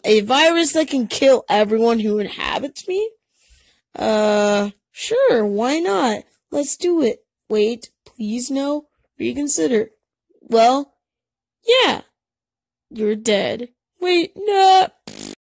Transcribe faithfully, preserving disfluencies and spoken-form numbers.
A virus that can kill everyone who inhabits me? Uh, sure, why not? Let's do it. Wait, please no. Reconsider. Well, yeah. You're dead. Wait, no.